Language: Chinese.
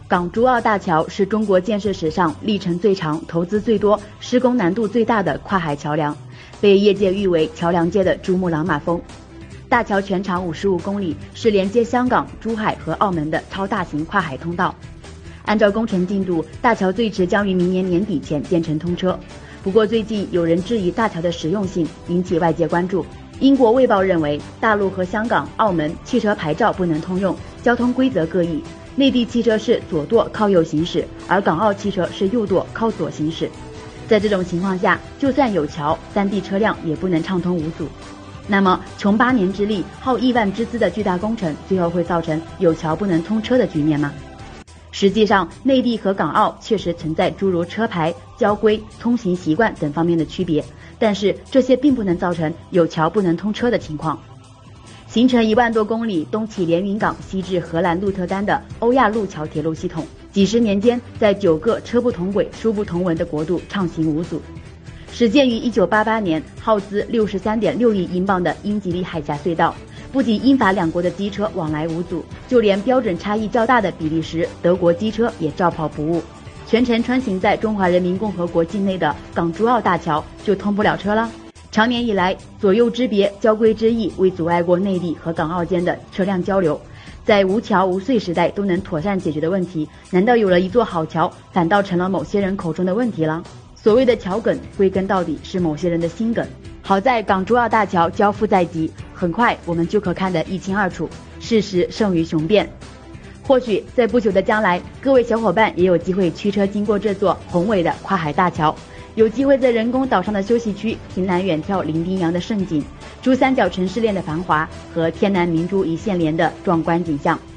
港珠澳大桥是中国建设史上历程最长、投资最多、施工难度最大的跨海桥梁，被业界誉为桥梁界的珠穆朗玛峰。大桥全长55公里，是连接香港、珠海和澳门的超大型跨海通道。按照工程进度，大桥最迟将于明年年底前建成通车。不过最近有人质疑大桥的实用性，引起外界关注。英国《卫报》认为，大陆和香港、澳门汽车牌照不能通用，交通规则各异。内地汽车是左舵靠右行驶，而港澳汽车是右舵靠左行驶。在这种情况下，就算有桥，3地车辆也不能畅通无阻。那么，穷8年之力、耗亿万之资的巨大工程，最后会造成有桥不能通车的局面吗？实际上，内地和港澳确实存在诸如车牌、交规、通行习惯等方面的区别，但是这些并不能造成有桥不能通车的情况。行程1万多公里，东起连云港，西至荷兰鹿特丹的欧亚陆桥铁路系统，几十年间在9个车不同轨、书不同文的国度畅行无阻。始建于1988年，耗资63.6亿英镑的英吉利海峡隧道，不仅英法两国的机车往来无阻，就连标准差异较大的比利时、德国机车也照跑不误。全程穿行在中华人民共和国境内的港珠澳大桥就通不了车了。长年以来，左右之别、交规之异未阻碍过内地和港澳间的车辆交流。在无桥无隧时代都能妥善解决的问题，难道有了一座好桥，反倒成了某些人口中的问题了？所谓的桥梗，归根到底是某些人的心梗。好在港珠澳大桥交付在即，很快我们就可看得一清二楚，事实胜于雄辩。或许在不久的将来，各位小伙伴也有机会驱车经过这座宏伟的跨海大桥，有机会在人工岛上的休息区凭栏远眺伶仃洋的盛景，珠三角城市链的繁华和天南明珠一线连的壮观景象。